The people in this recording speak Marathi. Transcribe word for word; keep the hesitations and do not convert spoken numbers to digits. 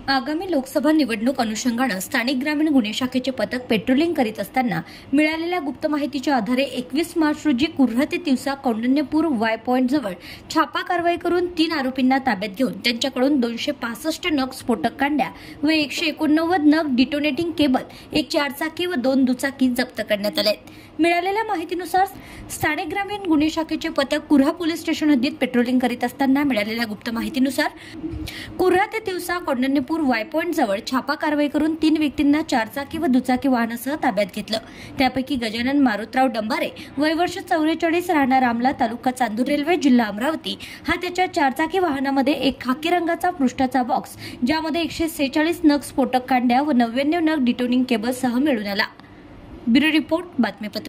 आगामी लोकसभा निवडणूक अनुषंगाने स्थानिक ग्रामीण गुन्हे शाखेचे पथक पेट्रोलिंग करीत असताना मिळालेल्या गुप्त माहितीच्या आधारे एकवीस मार्च रोजी कुर्हा ते तिवसा कौंडिण्यपूर वाय पॉइंट जवळ छापा कारवाई करून तीन आरोपींना ताब्यात घेऊन त्यांच्याकडून दोनशे पासष्ट नग स्फोटक कांड्या व एकशे एकोणनव्वद नग डिटोनेटिंग केबल, एक चारचाकी व दोन दुचाकी जप्त करण्यात आले। मिळालेल्या माहितीनुसार स्थानिक ग्रामीण गुन्हे शाखेचे पथक कुर्हा पोलीस स्टेशन हद्दीत पेट्रोलिंग करीत असताना मिळालेल्या गुप्त माहितीनुसार कुर्हा ते तिवसा कौंडिण्यपूर वाय पॉइंट जवळ छापा कारवाई करून तीन व्यक्तींना चारचाकी व दुचाकी वाहनासह ताब्यात घेतलं। त्यापैकी गजानन मारुतराव डंबारे, वय वर्ष चौवेचाळीस, राहणार आमला, तालुका चांदूर रेल्वे, जिल्हा अमरावती, हा त्याच्या चारचाकी वाहनामध्ये एक खाकी रंगाचा पृष्ठाचा बॉक्स ज्यामध्ये एकशे सेहेचाळीस नग स्फोटक कांड्या व नव्याण्णव नग डिटोनिंग केबल सह मिळून आला। ब्युरो रिपोर्ट, बातमीपत्र।